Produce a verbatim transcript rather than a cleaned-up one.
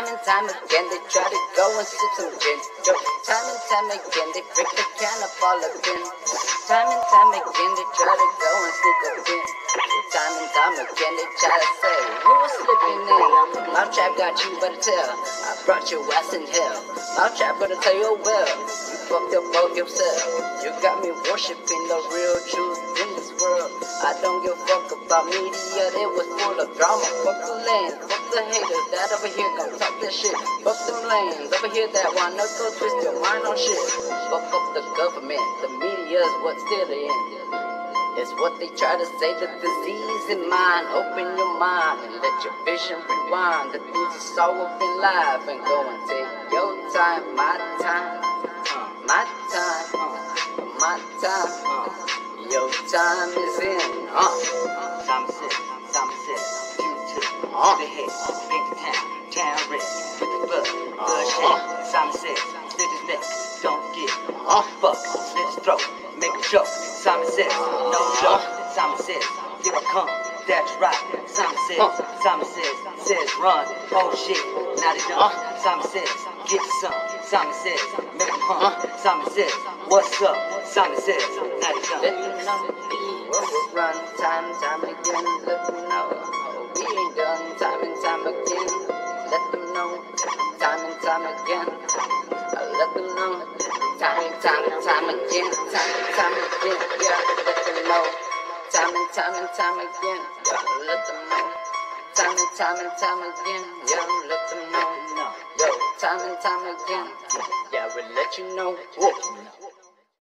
Time and time again, they try to go and sip some gin. Yo, time and time again, they break the can up all again. Time and time again, they try to go and sneak up in. Time and time again, they try to say, who was slipping in? Mousetrap got you, better tell. I brought your ass in hell. Mousetrap gonna tell you well. You fucked up both yourself. You got me worshiping the real truth in this world. I don't give a fuck about media, it was full of drama. Fuck the land, fuck the haters, that over here gon' talk that shit. Fuck them lanes, over here that wanna go twist your mind on shit. Fuck up the government, the media's what's still in. It's what they try to say, the disease in mind. Open your mind and let your vision rewind. The things you saw up in life and go and take your time. My time, my time, my time. Your time is in. Uh. Simon says, Simon says, Q two, uh. the head, paint the town, town red, with the blood, bloodshed. Uh. Simon says, slit his neck, don't give a fuck, slit his throat, make a joke. Simon says, no joke. Simon says, here I come, that's right. Simon says, Simon says, says run, oh shit, now they done. Simon says, get some. Simon says, make them hum. Simon says, what's up? Simon says, now they done. Let them know we will run time and time again. Let them know we ain't done time and time again. Let them know time and time again. Let them know time and time and time again. Time and time again. Yeah, let them know time and time and time again. Yeah, let them know time and time and time again. Yeah, let them know. Yo, time and time again. Yeah, we'll let you know. Whoa.